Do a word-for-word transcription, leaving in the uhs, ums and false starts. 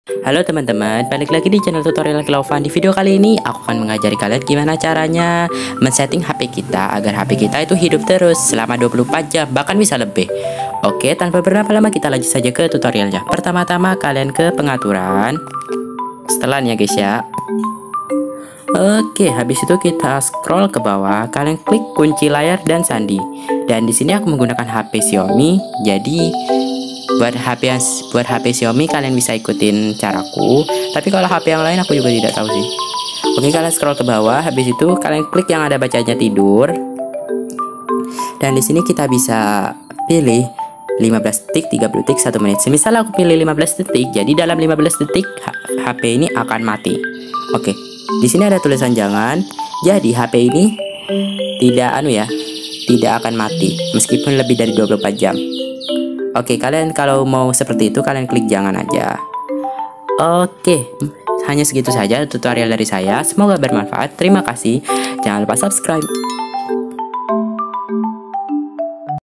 Halo teman-teman, balik lagi di channel tutorial Kilaufan. Di video kali ini aku akan mengajari kalian gimana caranya men-setting H P kita agar H P kita itu hidup terus selama dua puluh empat jam, bahkan bisa lebih. Oke, tanpa berlama-lama kita lanjut saja ke tutorialnya. Pertama-tama kalian ke pengaturan, setelannya guys ya. Oke, habis itu kita scroll ke bawah, kalian klik kunci layar dan sandi. Dan di sini aku menggunakan H P Xiaomi, jadi buat H P yang buat H P Xiaomi kalian bisa ikutin caraku, tapi kalau H P yang lain aku juga tidak tahu sih. Oke, kalian scroll ke bawah, habis itu kalian klik yang ada bacanya tidur. Dan di sini kita bisa pilih lima belas detik, tiga puluh detik, satu menit. Semisal aku pilih lima belas detik, jadi dalam lima belas detik H P ini akan mati. Oke. Di sini ada tulisan jangan. Jadi H P ini tidak anu ya, tidak akan mati meskipun lebih dari dua puluh empat jam. Oke, kalian kalau mau seperti itu kalian klik jangan aja. Oke, hanya segitu saja tutorial dari saya. Semoga bermanfaat. Terima kasih. Jangan lupa subscribe.